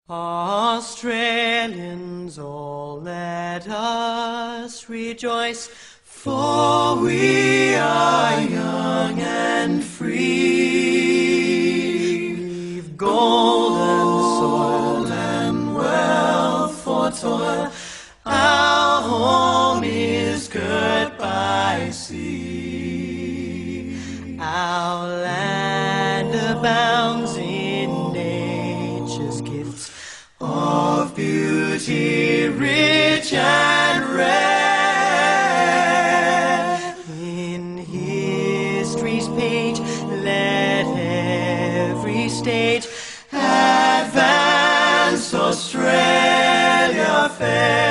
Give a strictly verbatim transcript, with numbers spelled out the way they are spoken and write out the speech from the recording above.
Australians, all let us rejoice, for we are young and free. We've golden soil and wealth for toil, our home is girt by sea. Our land abounds in nature's gifts of beauty rich and rare. In history's page let every stage advance Australia fair.